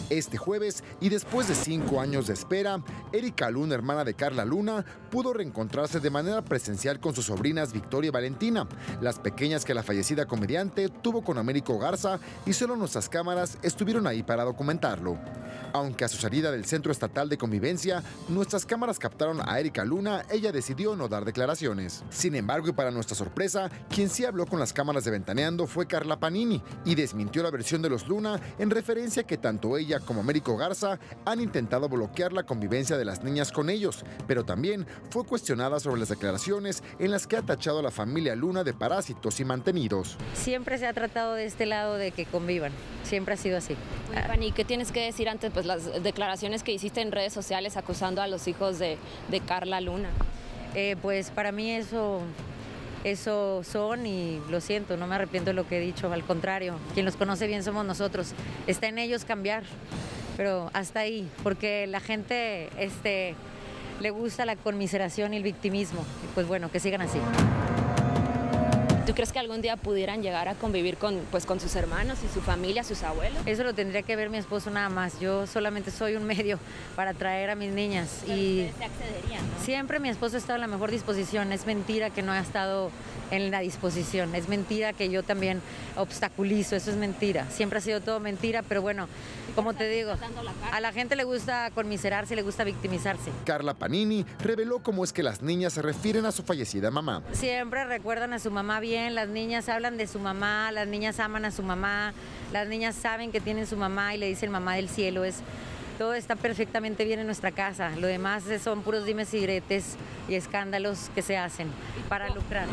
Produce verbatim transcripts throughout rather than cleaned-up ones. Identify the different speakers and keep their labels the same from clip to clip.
Speaker 1: Este jueves, y después de cinco años de espera, Erika Luna, hermana de Carla Luna, pudo reencontrarse de manera presencial con sus sobrinas Victoria y Valentina, las pequeñas que la fallecida comediante tuvo con Américo Garza, y solo nuestras cámaras estuvieron ahí para documentarlo. Aunque a su salida del Centro Estatal de Convivencia, nuestras cámaras captaron a Erika Luna, ella decidió no dar declaraciones. Sin embargo, y para nuestra sorpresa, quien sí habló con las cámaras de Ventaneando fue Carla Panini y desmintió la versión de los Luna en referencia a que tanto ella como Américo Garza han intentado bloquear la convivencia de las niñas con ellos, pero también fue cuestionada sobre las declaraciones en las que ha tachado a la familia Luna de parásitos y mantenidos.
Speaker 2: Siempre se ha tratado de este lado de que convivan, siempre ha sido así.
Speaker 3: Oye, Pani, ¿qué tienes que decir ante pues, las declaraciones que hiciste en redes sociales acusando a los hijos de, de Carla Luna?
Speaker 2: Eh, pues para mí eso... Eso son y lo siento, no me arrepiento de lo que he dicho, al contrario, quien los conoce bien somos nosotros, está en ellos cambiar, pero hasta ahí, porque la gente este, le gusta la conmiseración y el victimismo, y pues bueno, que sigan así.
Speaker 3: ¿Tú crees que algún día pudieran llegar a convivir con, pues, con sus hermanos y su familia, sus abuelos?
Speaker 2: Eso lo tendría que ver mi esposo nada más. Yo solamente soy un medio para traer a mis niñas.
Speaker 3: Pero
Speaker 2: y
Speaker 3: se accederían, ¿no?
Speaker 2: Siempre mi esposo ha estado en la mejor disposición. Es mentira que no ha estado en la disposición. Es mentira que yo también obstaculizo. Eso es mentira. Siempre ha sido todo mentira, pero bueno, como te digo, a la gente le gusta conmiserarse, le gusta victimizarse.
Speaker 1: Carla Panini reveló cómo es que las niñas se refieren a su fallecida mamá.
Speaker 2: Siempre recuerdan a su mamá bien. Las niñas hablan de su mamá, las niñas aman a su mamá, las niñas saben que tienen su mamá y le dicen mamá del cielo. Es, todo está perfectamente bien en nuestra casa. Lo demás son puros dimes y diretes y escándalos que se hacen para lucrar.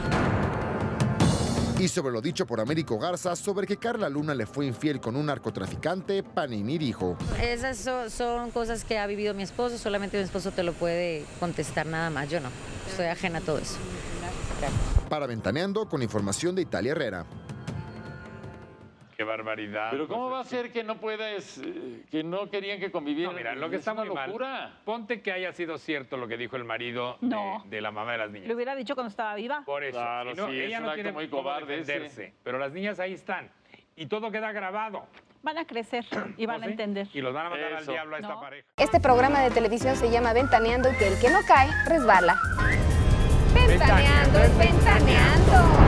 Speaker 1: Y sobre lo dicho por Américo Garza sobre que Carla Luna le fue infiel con un narcotraficante, Panini dijo:
Speaker 2: Esas son, son cosas que ha vivido mi esposo, solamente mi esposo te lo puede contestar, nada más, yo no. Estoy ajena a todo eso.
Speaker 1: Para Ventaneando, con información de Italia Herrera.
Speaker 4: Qué barbaridad.
Speaker 5: Pero ¿cómo
Speaker 4: pues,
Speaker 5: va a ser que no puedas, eh, que no querían que convivieran?
Speaker 4: No, mira, lo que
Speaker 5: es
Speaker 4: está
Speaker 5: una
Speaker 4: muy mal.
Speaker 5: locura.
Speaker 4: Ponte que haya sido cierto lo que dijo el marido
Speaker 6: No.
Speaker 4: de, de la mamá de las niñas.
Speaker 6: Lo hubiera dicho cuando estaba viva.
Speaker 4: Por eso.
Speaker 5: Claro,
Speaker 4: Y no,
Speaker 5: sí,
Speaker 4: ella
Speaker 5: es un
Speaker 4: no
Speaker 5: acto
Speaker 4: tiene
Speaker 5: muy
Speaker 4: cómo
Speaker 5: cobarde ese.
Speaker 4: defenderse, pero las niñas ahí están. Y todo queda grabado.
Speaker 6: Van a crecer y van
Speaker 4: ¿Oh,
Speaker 6: a
Speaker 4: sí?
Speaker 6: entender.
Speaker 4: Y los van a mandar al
Speaker 5: Eso.
Speaker 4: diablo a esta
Speaker 6: No.
Speaker 4: pareja.
Speaker 7: Este programa de televisión se llama Ventaneando y que el que no cae, resbala. Ventaneando, ventaneando.